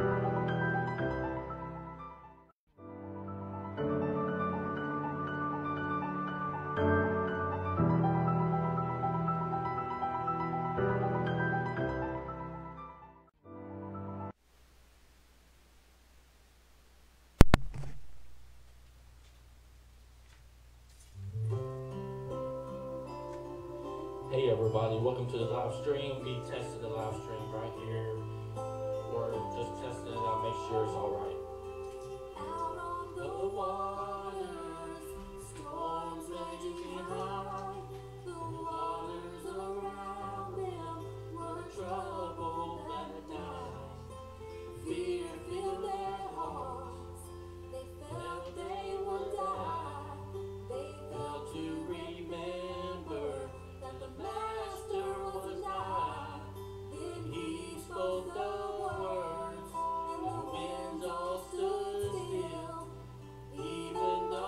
Hey everybody, welcome to the live stream. We tested the live stream right here. We're just testing it out, make sure it's alright. Out on the waters, storms raging high. The waters around them were troubled and died. Fear filled their hearts, they felt they would die. They felt to remember that the Master was nigh. Then he spoke the words, and the winds all stood still. Even the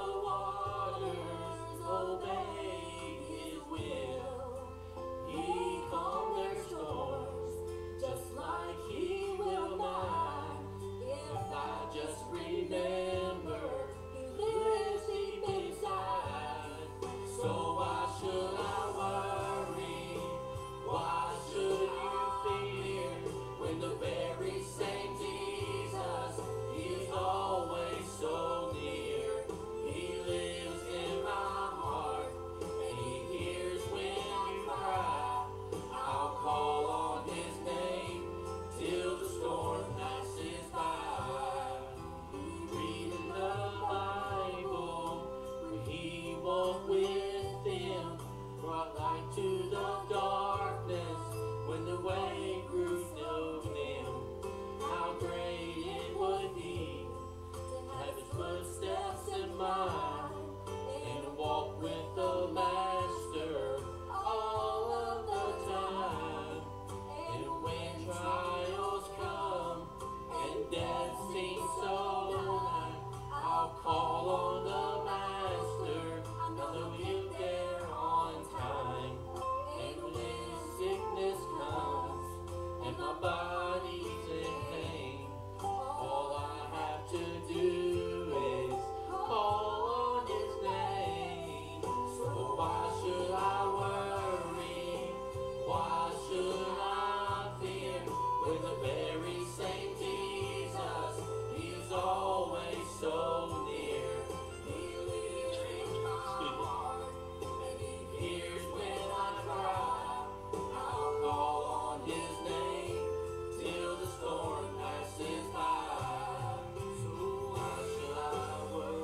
waters obeyed his will. He calmed their storms, just like he will mine. If I just remember, he lives deep inside. So why should I worry? Why should you fear? When the very same Jesus is always so near. He lives in my heart, and he hears when you cry. I'll call on his name till the storm passes by. Read in the Bible where he walked with them, brought light to the darkness when the way grew so dim. How great it would be to have his footsteps in mine and walk with the Master all of the time. And when trials come and death seems so nigh, I'll call on the Master, I know he'll get there on time. And when sickness comes and my body's in pain, all I have to do is call on his name. So why should I worry? Why should I fear? When the very same Jesus is always so near. He lives in my heart, and he hears when I cry. I'll call on his name till the storm passes by. So why should I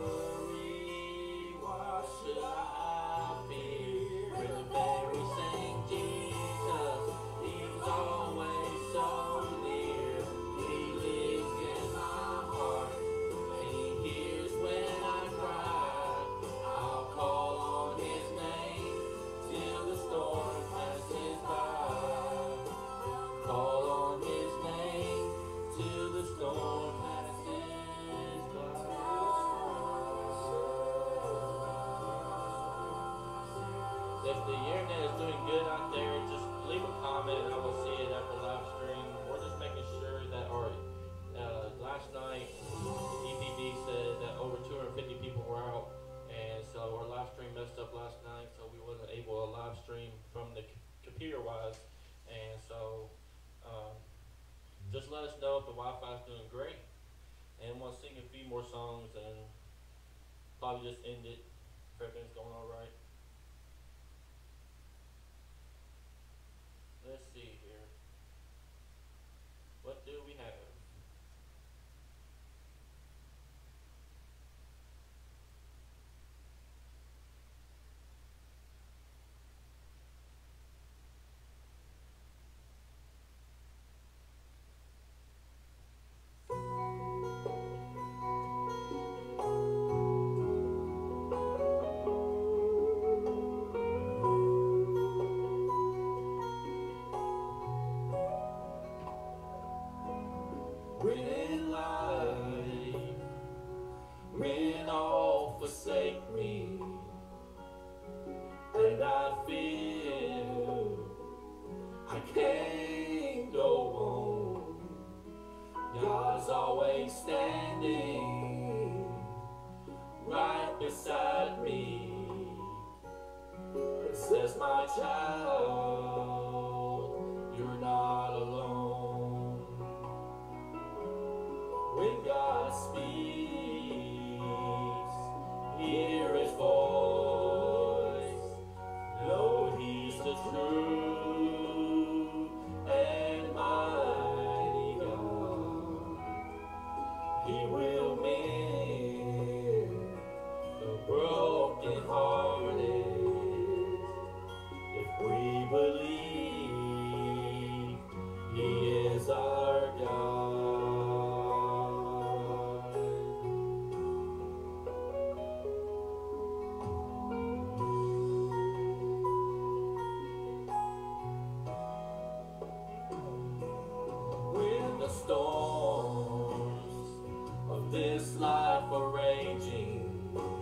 worry? Why should I fear? When the very same Jesus is always so near. He lives in my heart, and he hears when I cry. I'll call on his name till the storm passes by. Call on his name till the storm passes by. If the internet is doing good out there, just leave a comment and I will see it at the live stream. We're just making sure that our last night EPD said that over 250 people were out, and so our live stream messed up last night, so we wasn't able to live stream from the computer wise, and so just let us know if the Wi-Fi is doing great, and we'll sing a few more songs and probably just end it if everything's going all right. Let's see here. What do we have? When life, when all forsake me, and I feel I can't go on. God is always standing right beside me. It says, my child, you're not alone. When God speaks, hear his voice. Know he's the true and mighty God. He will mend the broken hearted if we believe he is our God. When the storms of this life are raging,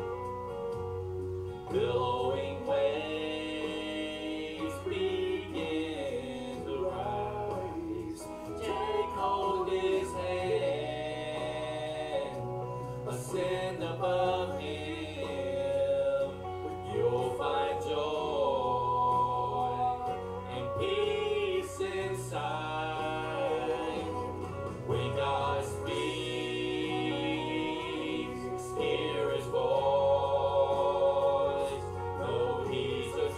billowing waves begin to rise, take hold his hand, ascend above him, you'll find joy and peace inside. When God speaks, hear his voice. Know he's the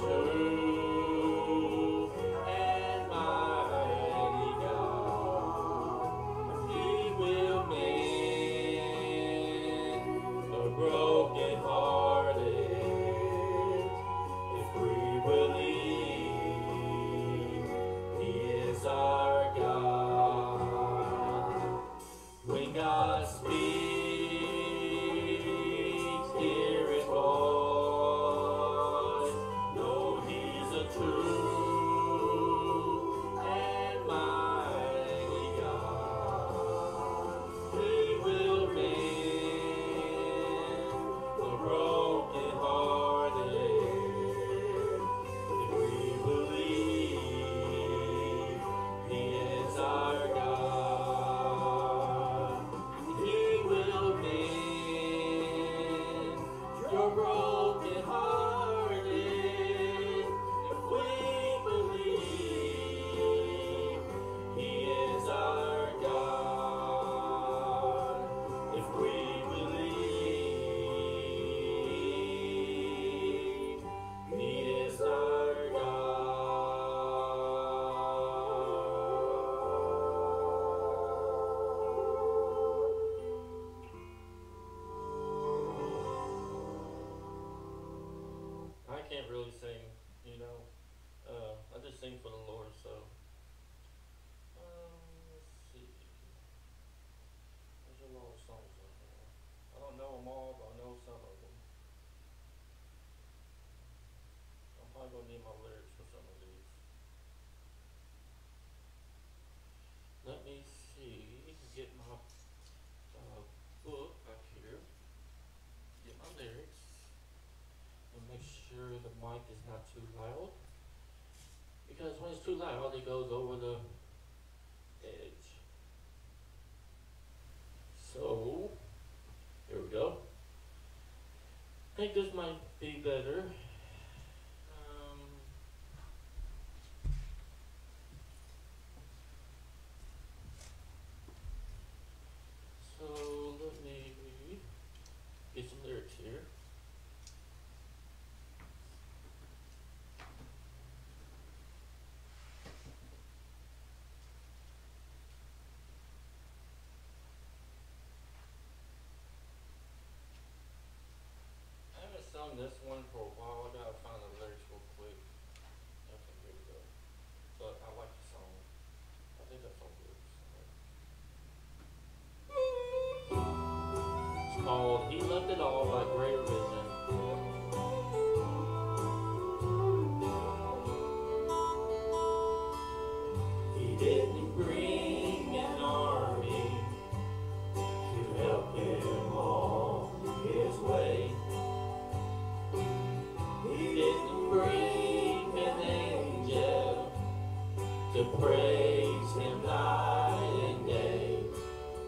true and mighty God. He will mend the broken hearted if we believe he is our God. When God speaks, hear his voice. Know he's a true and mighty God. He will mend the broken hearted if we believe he is our God. He will mend your broken hearted if we believe he is our God. If we believe he is our God. I can't really sing, you know. I just sing for the Lord, so. Let's see. There's a lot of songs on here. I don't know them all, but I know some of them. I'm probably gonna need my lyrics for some of these. Let me see. Get my book back here. Get my lyrics. And make sure the mic is not too loud. Because when it's too loud, it goes over the edge. So, here we go. I think this might be better. So, let me get some lyrics here. I haven't sung this one for a while. I gotta find the lyrics real quick. Okay, here we go. But I like the song. I think that's all good. It's called He Left It All by Greater Vision. He didn't bring an army to help him on his way. He didn't bring an angel to praise him night and day.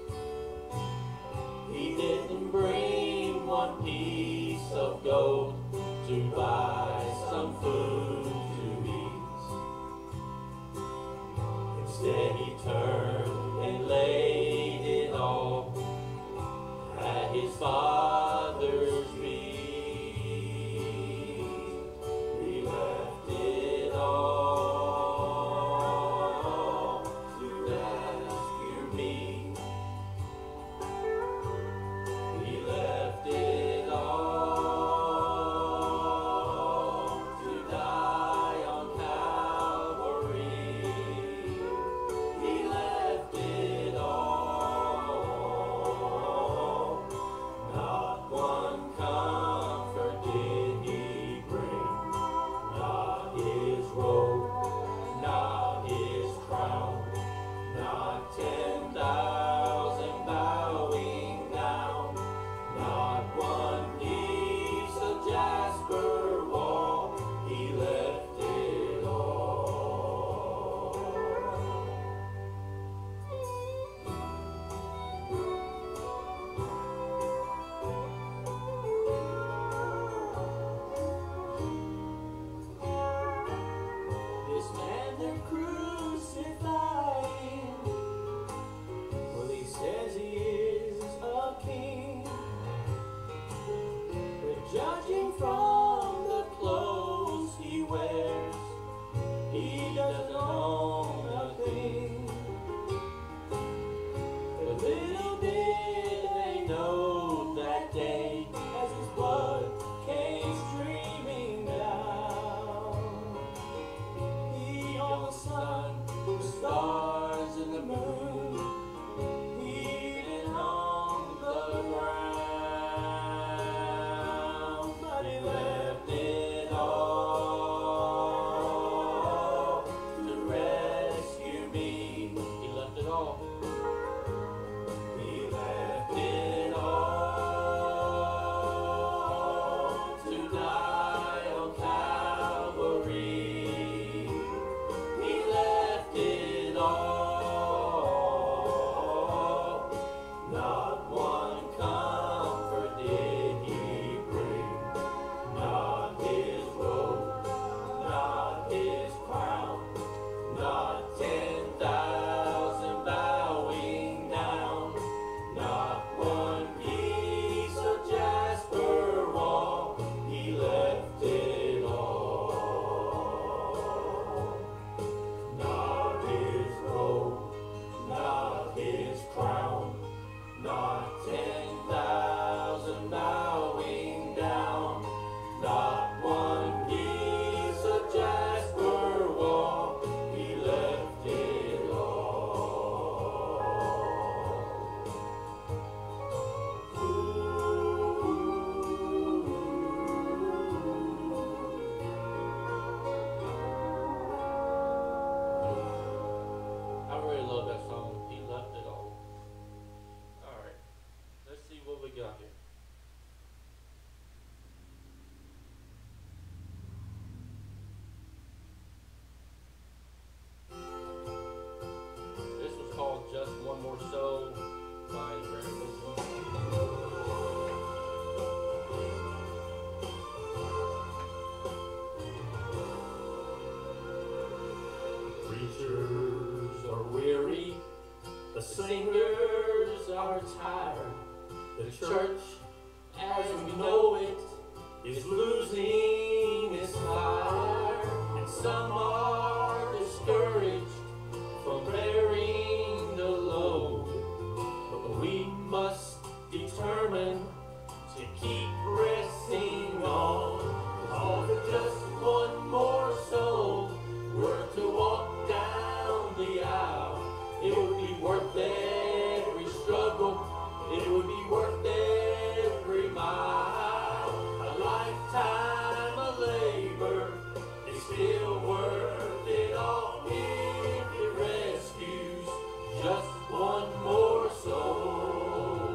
singers are tired. The church, as we know it, is losing its fire. And some are discouraged from bearing the load. But we must determine to keep pressing on. All for just one more soul were to walk down the aisle. It would be worth every struggle. It would be worth every mile. A lifetime of labor is still worth it all if it rescues just one more soul.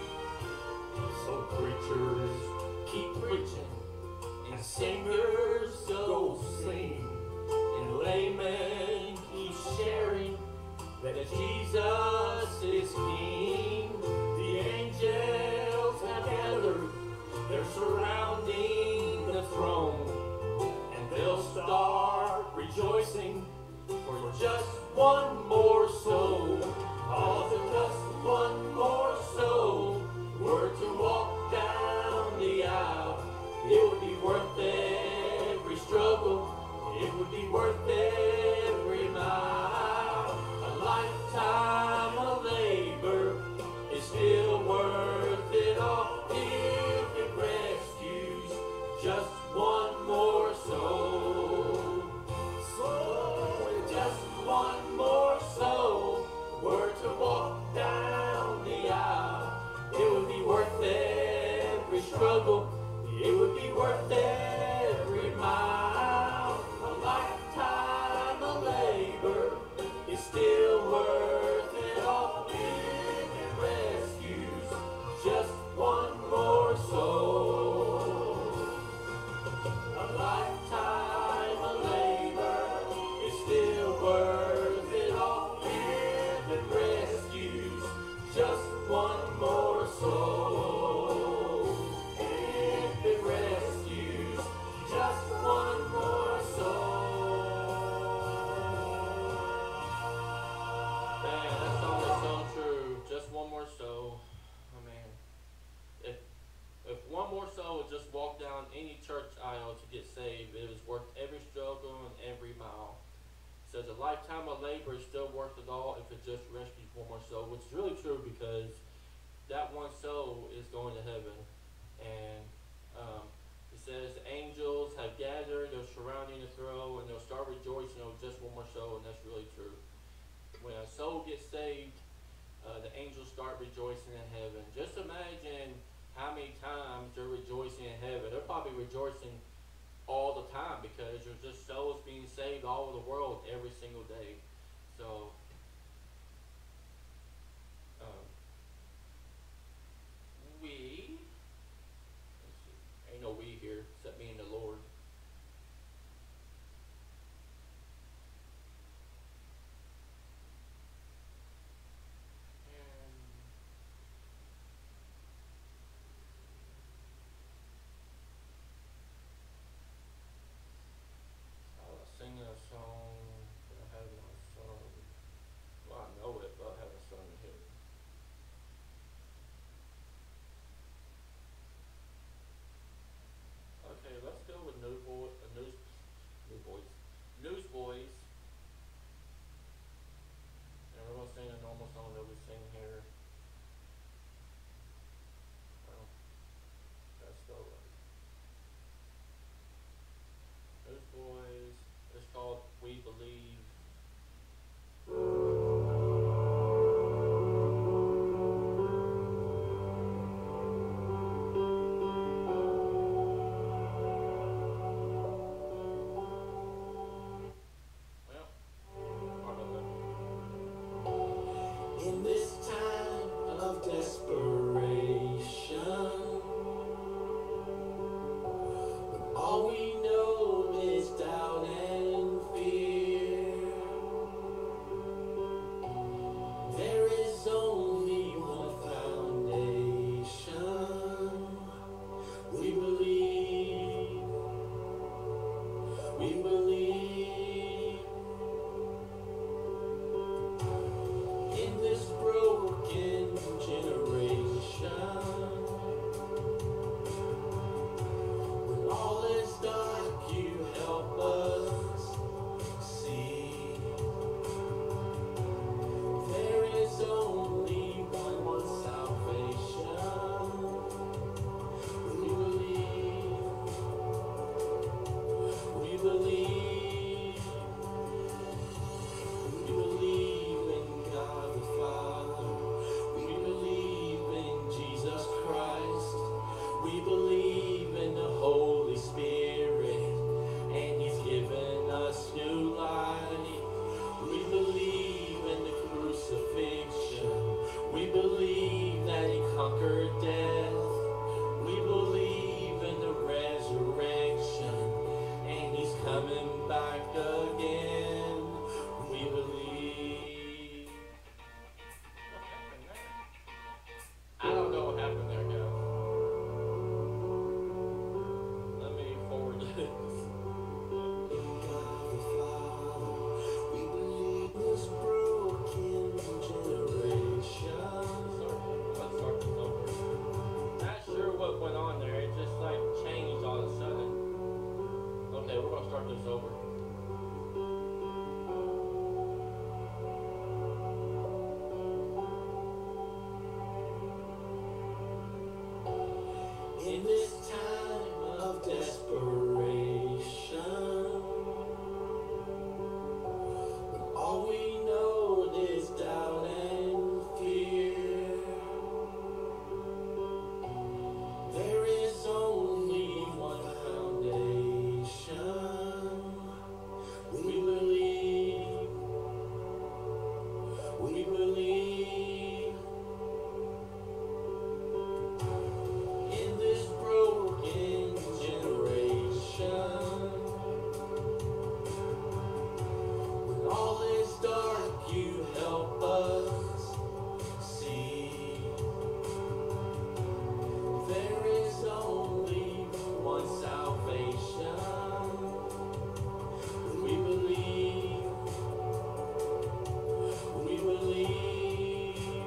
So preachers keep preaching, and singers go sing, and laymen keep sharing that Jesus is King. The angels have gathered, they're surrounding the throne, and they'll start rejoicing for just one more soul. All for just one more soul were to walk down the aisle. It would be worth every struggle. It would be worth every mile. A lifetime of labor is still worth it all if it rescues just one more soul. So just one more soul were to walk down the aisle. It would be worth every struggle. It would be worth every mile. A lifetime of labor is still worth it all if it rescues just one more soul. A lifetime of labor is still worth it all if it rescues just one more soul. If it rescues just one more soul. Man, that song is so true. Just one more soul. Oh man. If one more soul would just walk down any church aisle to get saved, it was worth every struggle and every mile. It says a lifetime of labor is still worth it all if it just rescues one more soul, which is really true because that one soul is going to heaven. And it says the angels have gathered, they're surrounding the throne, and they'll start rejoicing over just one more soul, and that's really true. When a soul gets saved, the angels start rejoicing in heaven. Just imagine how many times they're rejoicing in heaven. They're probably rejoicing all the time because there's just souls being saved all over the world every single day. So, let's see, ain't no we here except me and the Lord. I was singing a song, but I had my song. this over. In this time of desperation, when all we know is doubt and fear, there is only one foundation. We believe, we believe. In this broken generation, when all is dark, you help us see. There is only one salvation. We believe, we believe,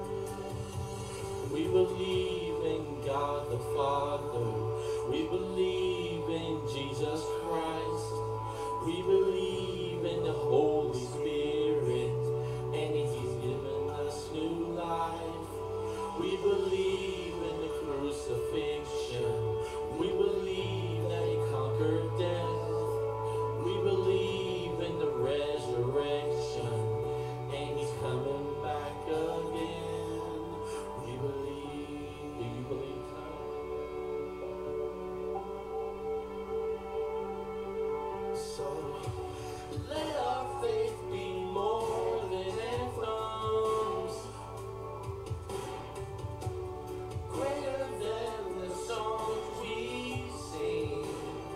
we believe in God the Father. We believe in Jesus Christ. We believe in the Holy Spirit, and He's given us new life. We believe in the crucifixion. We believe that He conquered death. We believe in the resurrection, and He's coming back again. We believe. Do you believe tonight? So let our faith be more than anthems, greater than the songs we sing.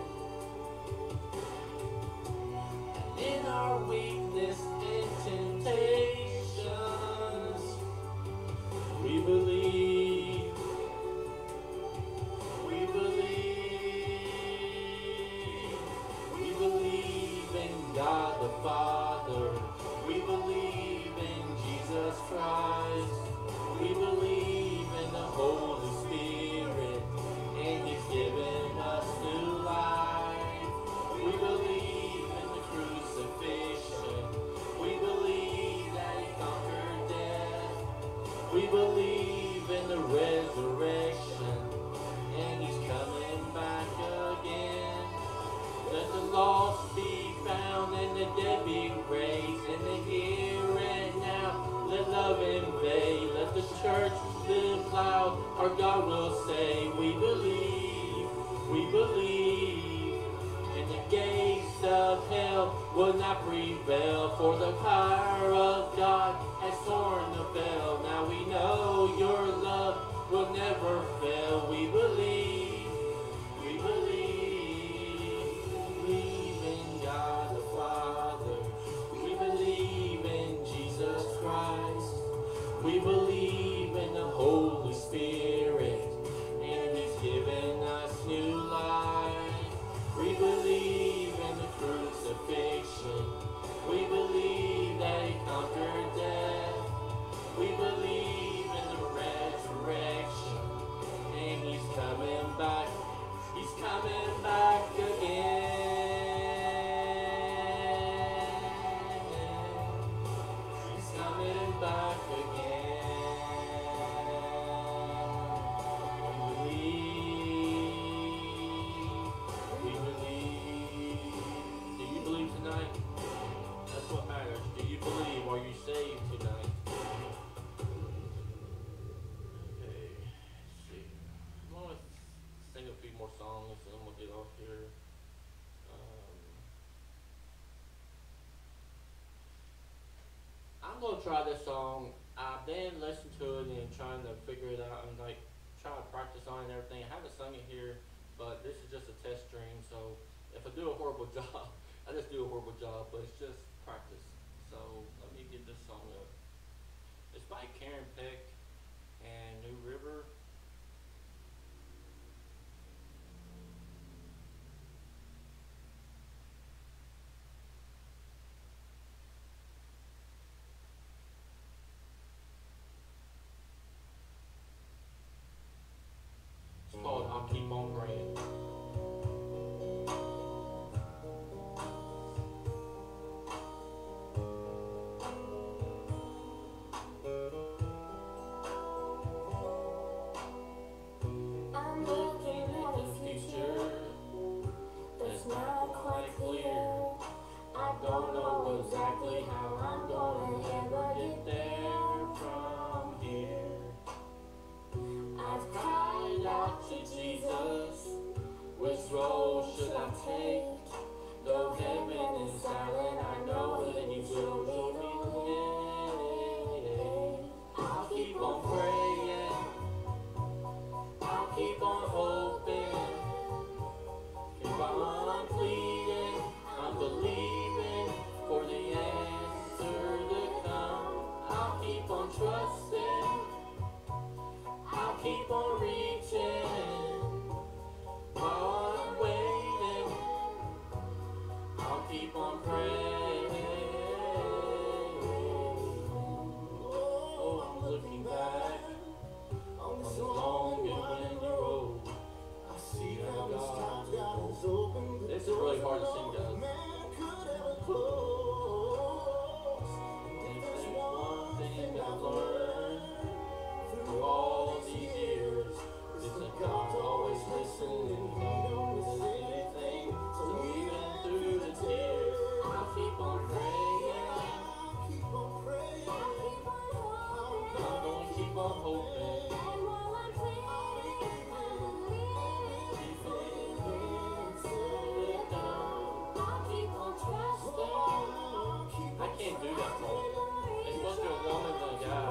In our weakness and temptations, we believe, we believe, we believe in God the Father. We believe in Jesus Christ. We believe in the Holy Spirit, and He's given us new life. We believe in the crucifixion. We believe that He conquered death. We believe in the resurrection, and He's coming back again. Let the lost be found and the dead be raised in the here and now. Let love invade. Let the church live loud. Our God will say, we believe, we believe. And the gates of hell will not prevail, for the power of God has torn the veil. Now we know your love will never fail. We believe, we believe. We believe in God the Father. We believe in Jesus Christ. We believe in the Holy Spirit, and He's given us new life. We believe in the crucifixion. We believe that He conquered death. We believe in the resurrection, and He's coming back. He's coming back again. He's coming back again. We believe. Do you believe tonight? That's what matters. Do you believe? Are you saved tonight? Okay, let's see. I'm going to sing a few more songs and then we'll get off here. I'm going to try this song. I've been listening to it and trying to figure it out and like try to practice on it and everything. I haven't sung it here, but this is just a test stream. So if I do a horrible job, I just do a horrible job, but it's just practice. So let me get this song up. It's by Karen Peck and New River. It's called I'll Keep On Praying. talk to Jesus. Which road should I take? Though heaven is silent, I know that He will show me the way. I'll keep on praying. I'll keep on hoping. Keep on pleading. I'm believing for the answer to come. I'll keep on trusting. I'll keep on reaching. While I'm waiting, I'll keep on praying. Oh, I'm looking back on this long and windy road. I see how God is open. This is really hard to sing, guys. If there's one thing I've learned through all these years, it's that God's always listening. He knows anything. So even through the tears, I'll keep on praying. I'm gonna keep on hoping. I can't do that part. It's supposed to be a woman and a guy.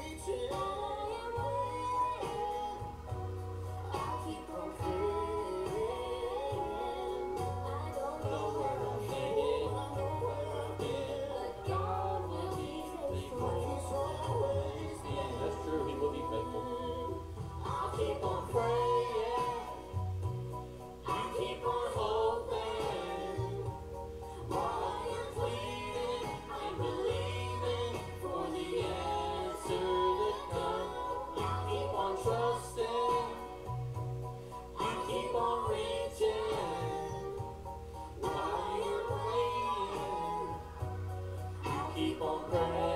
That's true, He will be faithful. I'll keep on praying. You keep on hoping. While you're pleading and believing for the answer to come. You keep on trusting. You keep on reaching. While you're waiting, you keep on praying.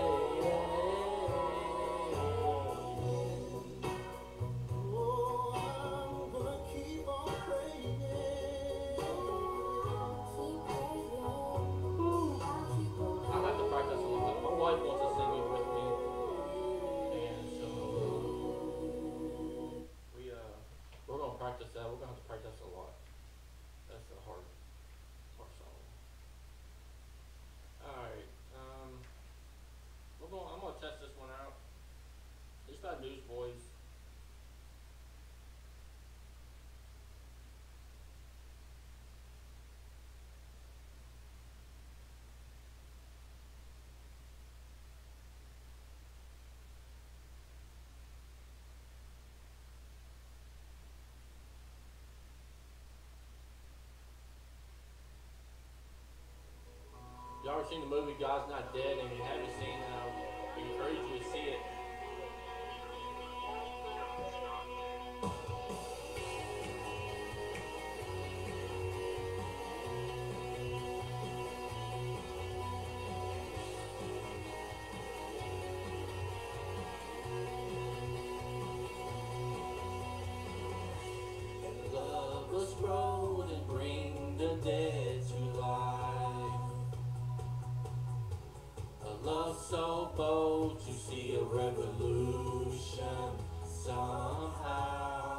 Practice that. We're gonna have to practice a lot. That's a hard song. All right. I'm gonna test this one out. It's by Newsboys. Y'all ever seen the movie God's Not Dead? And if you haven't seen it, I encourage you to see it. Love was road and bring the dead to life. A love so bold to see a revolution somehow.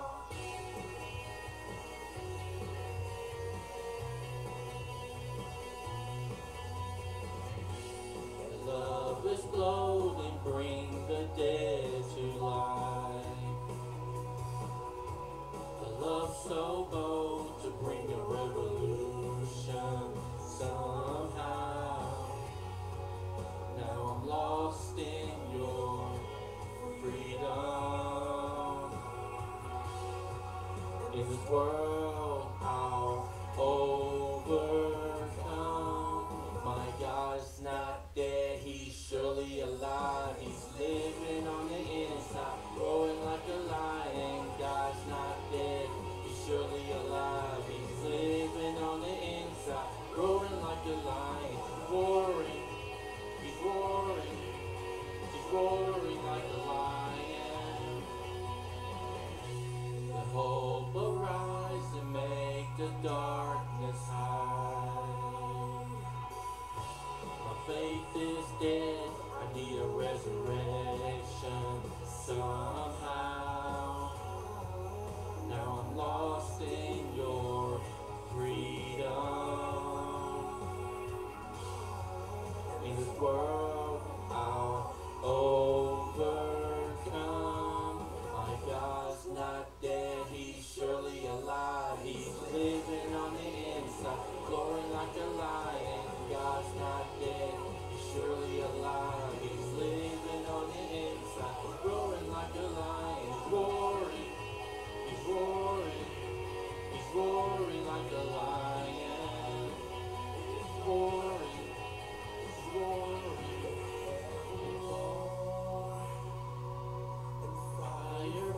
Love is blowed and bring the dead to life. A love so bold to bring a revolution somehow. Now I'm lost in your freedom. In this world I'll overcome. My God's not dead, He's surely alive. He's living on the inside, roaring like a lion. God's not dead, He's surely alive. He's living on the inside, roaring like a lion. Roaring, He's roaring, He's roaring like a lion. The hope arise and like a lion. God's not dead, he's surely alive. He's living on the inside, roaring like a lion. He's roaring, he's roaring, he's roaring like a lion. He's roaring, he's roaring. Fire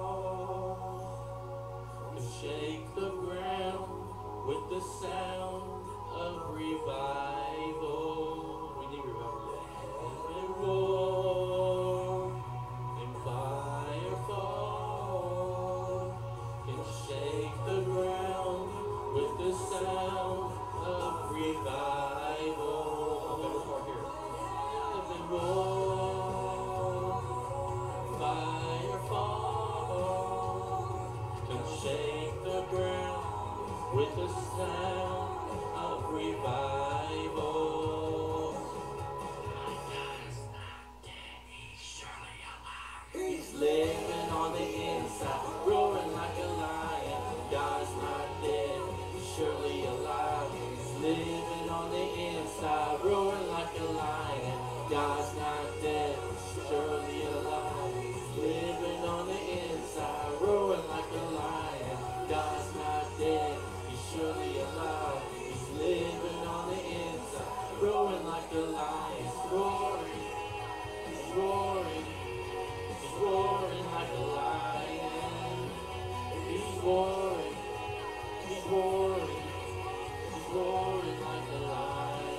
fall and shake the ground with the sound of revival. We need revival. And roar and fire fall and shake the ground with the sound of revival. Okay, this part here. And roar, fire fall and shake the ground with the sound of revival. My God's not dead, he's surely alive. He's living on the inside, roaring like a lion. God's not dead, he's surely alive. He's living on the inside, roaring like a lion. God's not dead, he's surely alive. He's living on the inside, roaring like a lion. God's not dead, he's surely alive. He's living on the inside, roaring like a lion. He's roaring, he's roaring, he's roaring like a lion. He's roaring, he's roaring, he's roaring like a lion.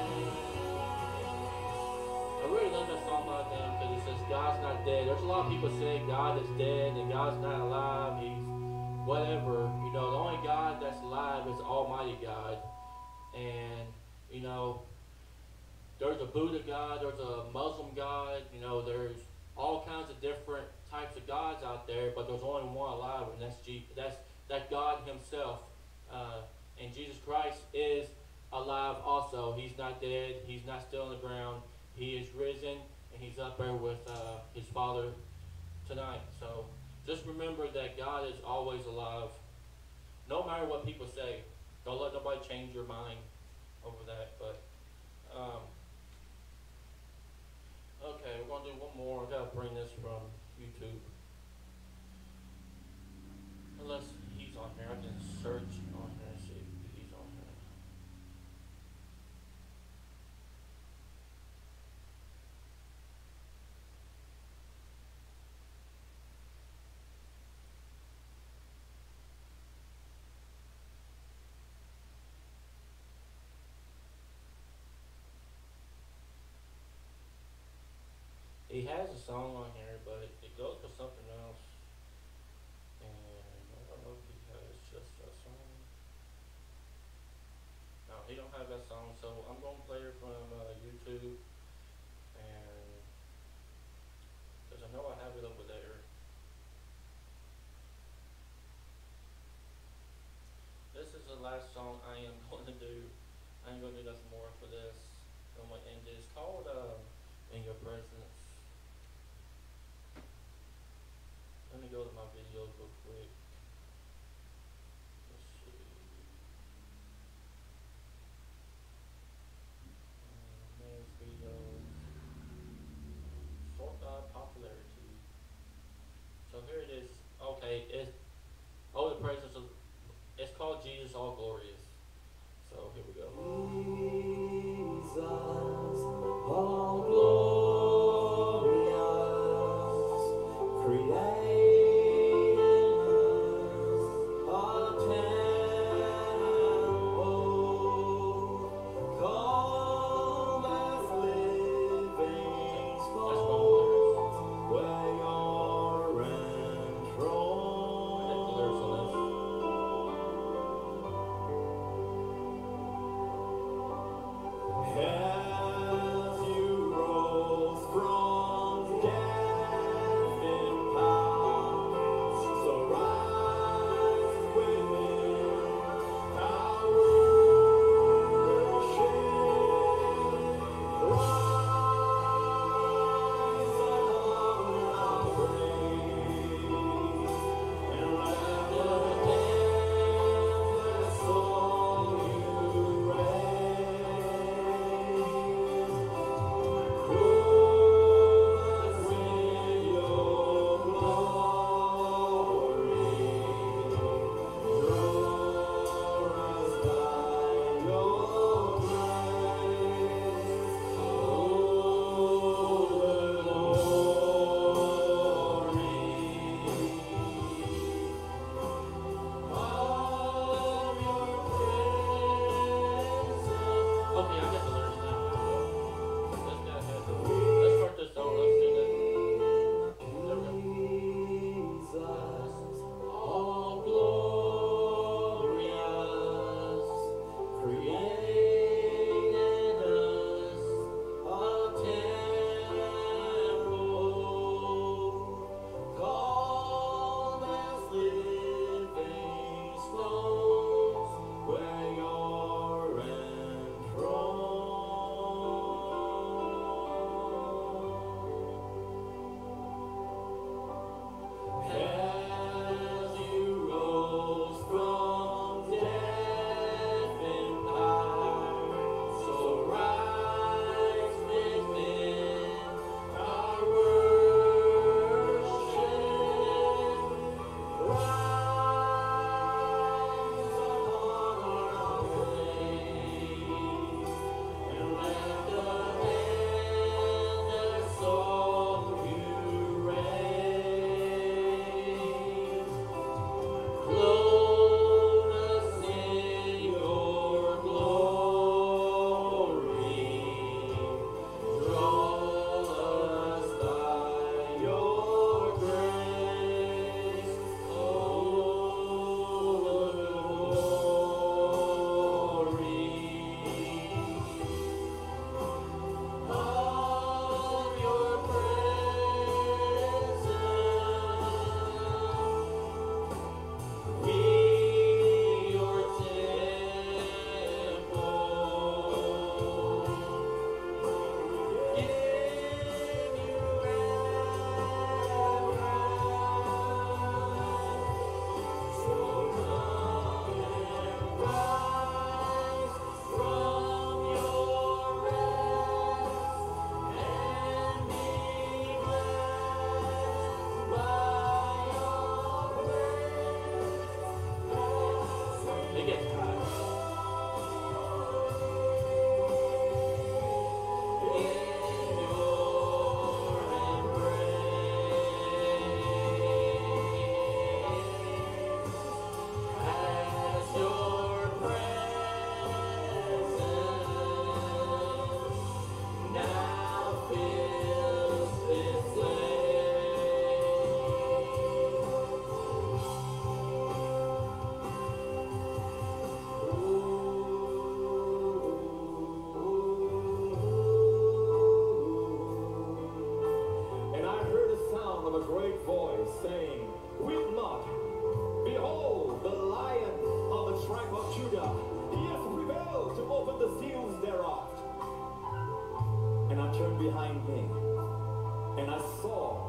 I really love that song about them because it says God's not dead. There's a lot of people say God is dead and God's not alive. He's whatever. You know, the only God that's alive is Almighty God. And, you know, there's a Buddha God, there's a Muslim God, you know, there's all kinds of different types of gods out there, but there's only one alive, and that's Jesus. That's God himself. And Jesus Christ is alive also. He's not dead, he's not still on the ground. He is risen, and he's up there with his Father tonight. So just remember that God is always alive. No matter what people say, don't let nobody change your mind over that. But okay, we're gonna do one more. I gotta bring this from YouTube. Unless he's on here, I can search on here and see if he's on here. He has a song on here, but it goes for something else. And I don't know if he has just that song. No, he don't have that song, so I'm gonna play it from YouTube, and because I know I have it over there. This is the last song I am going to do. I ain't gonna do nothing more for this. I'm gonna end it. It's called "In Your Presence." Let me go to my videos real quick. Let's see. Man's videos. Sort by popularity. So here it is. Okay, it's the presence of. It's called Jesus All Glorious. So here we go. Jesus All Glorious, create. Where your entrance get tired. Behind me, and I saw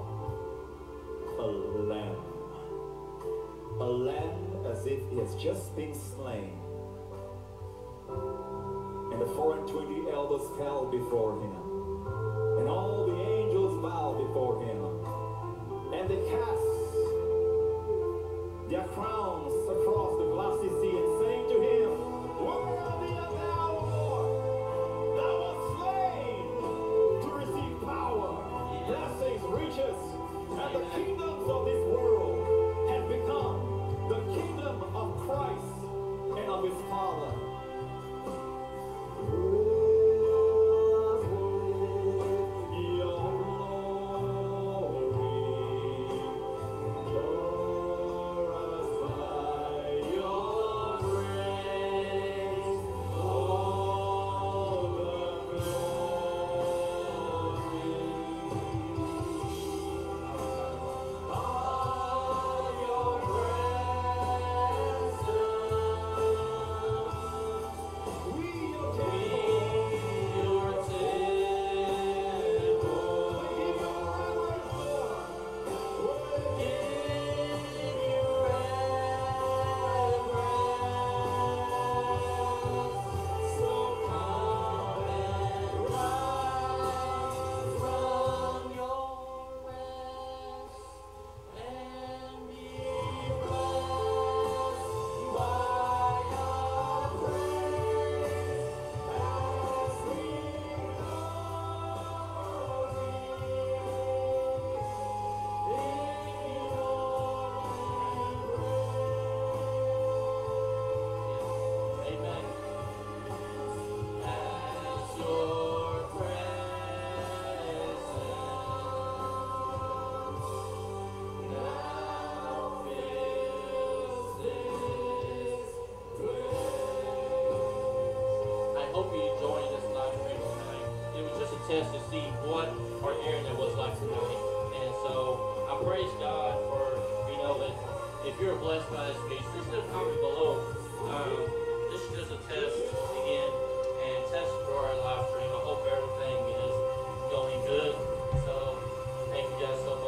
a lamb as if he has just been slain, and the 24 elders fell before him, and all the angels bowed before him, and they cast their crowns across the glassy sea and sang to him, "Worthy art thou, Lord, thou wast slain to receive power, blessings, riches, and the kingdoms of this world have become the kingdom of Christ and of his Father." Test to see what our internet was like tonight. And so I praise God for, that if you're blessed by this speech, just leave a comment below. This is just a test again, and test for our live stream. I hope everything is going good. So thank you guys so much.